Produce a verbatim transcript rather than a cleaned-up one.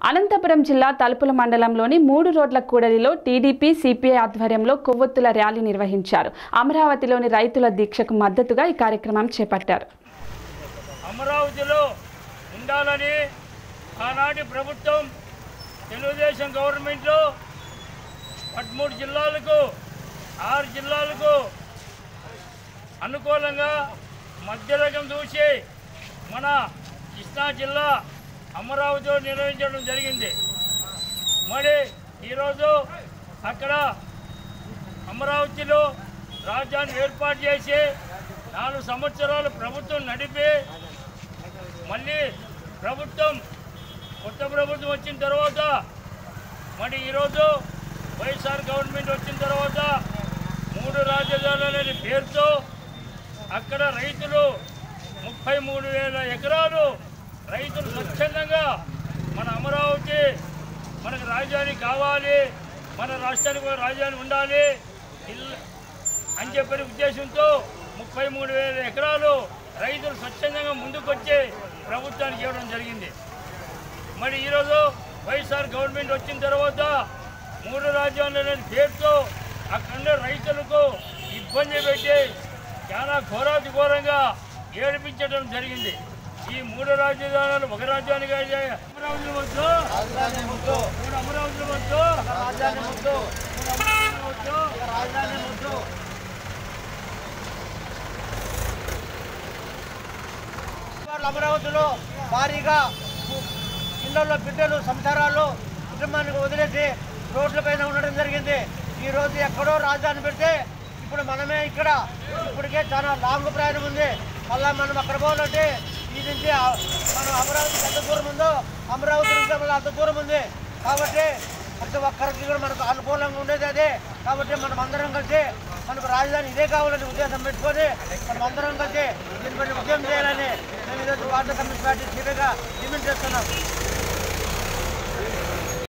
అనంతపురం జిల్లా తలుపుల మండలంలోని మూడు రోడ్ల కూడలిలో టీడీపీ సిపిఐ ఆధ్వర్యంలో కొవ్వొత్తుల ర్యాలీ నిర్వహించారు. అమరావతిలోని రైతుల దీక్షకు మద్దతుగా ఈ కార్యక్రమం చేపట్టారు. అమరావతిలో ఉండాలని ఆనాటి ప్రభుత్వం తెలుగుదేశం గవర్నమెంట్లో పదమూడు జిల్లాలకు ఆరు జిల్లాలకు అనుకూలంగా మధ్యరకం చూసి మన కృష్ణా జిల్లా అమరావతిలో నిర్వహించడం జరిగింది. మరి ఈరోజు అక్కడ అమరావతిలో రాజ్యాన్ని ఏర్పాటు చేసి నాలుగు సంవత్సరాలు ప్రభుత్వం నడిపి మళ్ళీ ప్రభుత్వం కొత్త ప్రభుత్వం వచ్చిన తర్వాత మరి ఈరోజు వైఎస్ఆర్ గవర్నమెంట్ వచ్చిన తర్వాత మూడు రాజధానులు అనే పేరుతో అక్కడ రైతులు ముప్పై మూడు వేల ఎకరాలు రైతులు స్వచ్ఛందంగా మన అమరావతి మనకు రాజధాని కావాలి, మన రాష్ట్రానికి రాజధాని ఉండాలి అని చెప్పిన ఉద్దేశంతో ముప్పై మూడు వేల ఎకరాలు రైతులు స్వచ్ఛందంగా ముందుకొచ్చి ప్రభుత్వానికి ఇవ్వడం జరిగింది. మరి ఈరోజు వైఎస్ఆర్ గవర్నమెంట్ వచ్చిన తర్వాత మూడు రాజధానులు అనే పేరుతో అక్కడ రైతులకు ఇబ్బంది పెట్టి చాలా ఘోరాతి ఘోరంగా ఏడిపించడం జరిగింది. ఈ మూడు రాజధానులు ఒక రాజ్యానికి అమరావతి వద్దు, మూడు అమరావతి వద్దు, రాజధాని వద్దు, వద్దు, రాజధాని వద్దు. అమరావతిలో భారీగా ఇళ్లలో బిడ్డలు సంసారాలు కుటుంబానికి వదిలేసి రోడ్లపైన ఉండడం జరిగింది. ఈ రోజు ఎక్కడో రాజధాని పెడితే ఇప్పుడు మనమే ఇక్కడ ఇప్పటికే చాలా లాంగ్ ప్రయాణం ఉంది. మళ్ళీ మనం అక్కడ పోవాలంటే ఈ నుంచి మనం అమరావతి ఎంత దూరం ఉందో అమరావతి నుంచి మళ్ళీ అంత దూరం ఉంది. కాబట్టి ప్రతి ఒక్కరికి కూడా మనకు అనుకూలంగా ఉండేది అదే. కాబట్టి మనం అందరం కలిసి మనకు రాజధాని ఇదే కావాలని ఉద్దేశం పెట్టుకొని మనం అందరం కలిసి దీనిపై ఉద్యమం చేయాలని మేము ఈరోజు భారత కమ్యూనిస్ట్ పార్టీ సీపీగా డిమాండ్ చేస్తున్నాం.